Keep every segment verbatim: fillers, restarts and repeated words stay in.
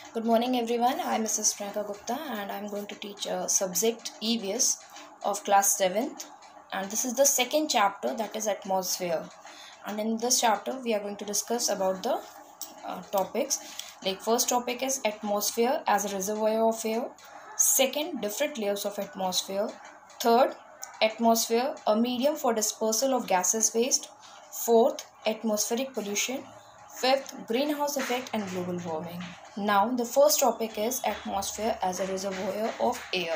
Good morning everyone. I am Missus Priyanka Gupta and I am going to teach a subject E V S of class seventh, and this is the second chapter, that is atmosphere. And in this chapter we are going to discuss about the uh, topics. Like first topic is atmosphere as a reservoir of air. Second, different layers of atmosphere. Third, atmosphere, a medium for dispersal of gases waste. Fourth, atmospheric pollution. Fifth, greenhouse effect and global warming. Now, the first topic is atmosphere as a reservoir of air.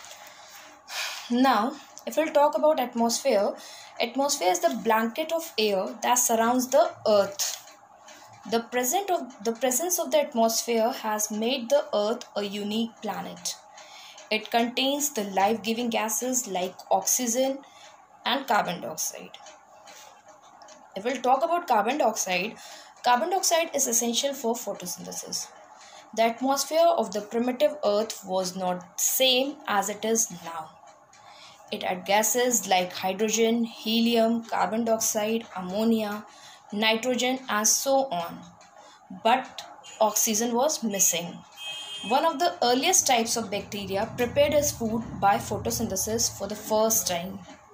Now, if we'll talk about atmosphere, atmosphere is the blanket of air that surrounds the earth. The present of the presence of the atmosphere has made the earth a unique planet. It contains the life-giving gases like oxygen and carbon dioxide. If we'll talk about carbon dioxide, carbon dioxide is essential for photosynthesis. The atmosphere of the primitive earth was not same as it is now. It had gases like hydrogen, helium, carbon dioxide, ammonia, nitrogen and so on. But oxygen was missing. One of the earliest types of bacteria prepared as food by photosynthesis for the first time.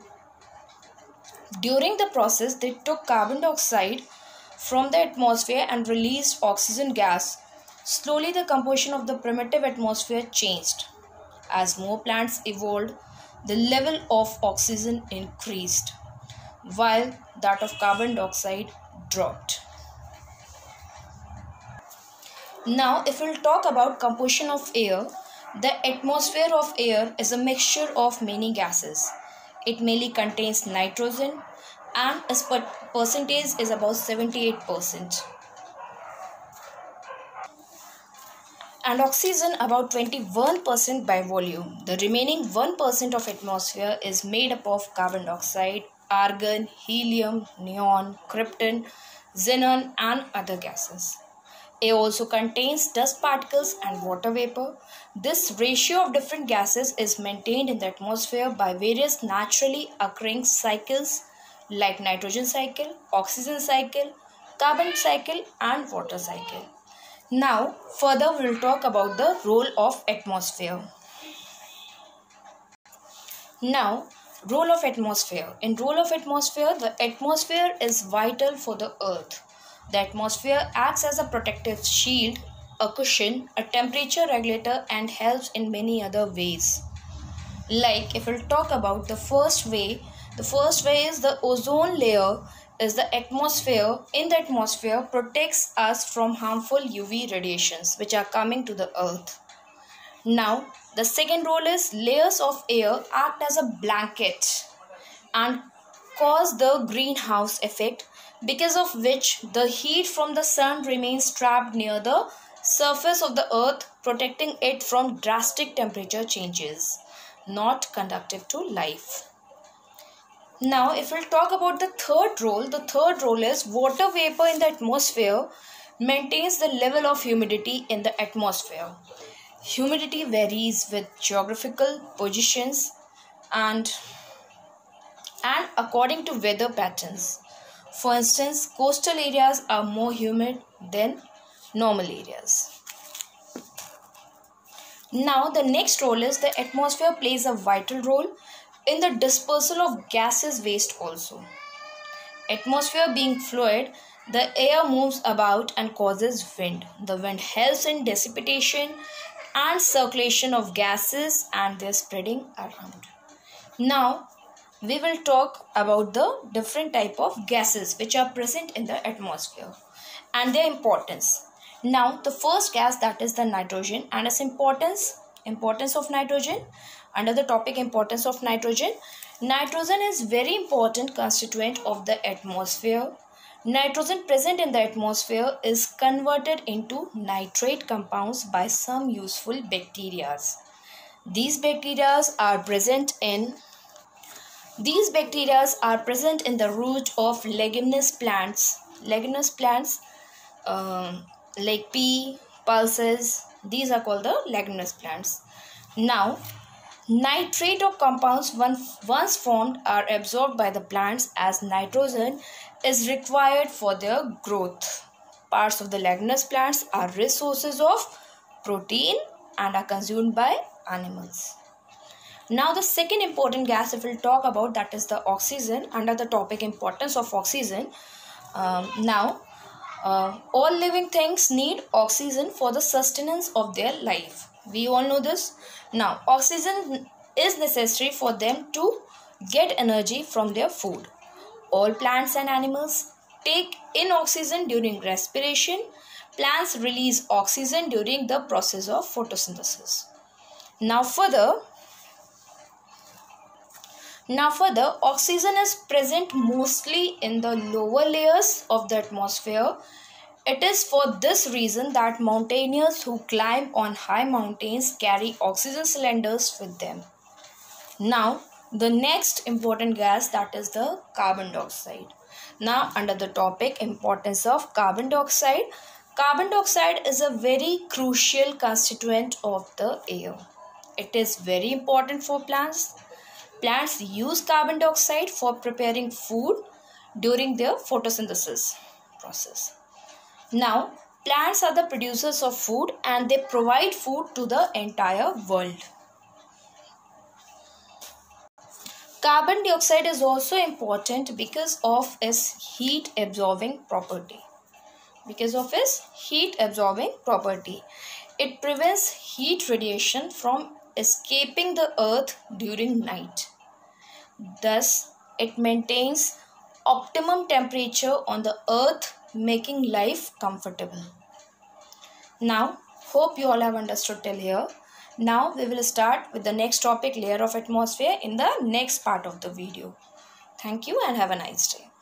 During the process, they took carbon dioxide from the atmosphere and released oxygen gas. Slowly, the composition of the primitive atmosphere changed. As more plants evolved, the level of oxygen increased, while that of carbon dioxide dropped. Now, if we'll talk about composition of air, the atmosphere of air is a mixture of many gases. It mainly contains nitrogen and its percentage is about seventy-eight percent. And oxygen about twenty-one percent by volume. The remaining one percent of atmosphere is made up of carbon dioxide, argon, helium, neon, krypton, xenon and other gases. Air also contains dust particles and water vapor. This ratio of different gases is maintained in the atmosphere by various naturally occurring cycles like nitrogen cycle, oxygen cycle, carbon cycle and water cycle. Now, further we will talk about the role of atmosphere. Now, role of atmosphere. In role of atmosphere, the atmosphere is vital for the earth. The atmosphere acts as a protective shield, a cushion, a temperature regulator and helps in many other ways. Like if we'll talk about the first way, the first way is the ozone layer is the atmosphere. In the atmosphere protects us from harmful U V radiations which are coming to the earth. Now, the second role is layers of air act as a blanket and cause the greenhouse effect, because of which the heat from the sun remains trapped near the surface of the earth, protecting it from drastic temperature changes, not conducive to life. Now, if we'll talk about the third role, the third role is water vapor in the atmosphere maintains the level of humidity in the atmosphere. Humidity varies with geographical positions and, and according to weather patterns. For instance, coastal areas are more humid than normal areas. Now, the next role is the atmosphere plays a vital role in the dispersal of gases waste also. Atmosphere being fluid, the air moves about and causes wind. The wind helps in dissipation and circulation of gases and their spreading around. Now, we will talk about the different type of gases which are present in the atmosphere and their importance. Now, the first gas, that is the nitrogen, and its importance, importance of nitrogen. Under the topic importance of nitrogen, nitrogen is very important constituent of the atmosphere. Nitrogen present in the atmosphere is converted into nitrate compounds by some useful bacteria. These bacteria are present in These bacteria are present in the root of leguminous plants. Leguminous plants um, like pea, pulses, these are called the leguminous plants. Now, nitrate of compounds once formed are absorbed by the plants as nitrogen is required for their growth. Parts of the leguminous plants are rich sources of protein and are consumed by animals. Now the second important gas if we'll talk about, that is the oxygen, under the topic importance of oxygen. Um, now uh, all living things need oxygen for the sustenance of their life. We all know this. Now oxygen is necessary for them to get energy from their food. All plants and animals take in oxygen during respiration. Plants release oxygen during the process of photosynthesis. Now further, now further, oxygen is present mostly in the lower layers of the atmosphere. It is for this reason that mountaineers who climb on high mountains carry oxygen cylinders with them. Now, the next important gas, that is the carbon dioxide. Now, under the topic importance of carbon dioxide, carbon dioxide is a very crucial constituent of the air. It is very important for plants. Plants use carbon dioxide for preparing food during their photosynthesis process. Now, plants are the producers of food and they provide food to the entire world. Carbon dioxide is also important because of its heat absorbing property. Because of its heat absorbing property. It prevents heat radiation from escaping the earth during night. Thus, it maintains optimum temperature on the earth, making life comfortable. Now, hope you all have understood till here. Now, we will start with the next topic, layer of atmosphere, in the next part of the video. Thank you and have a nice day.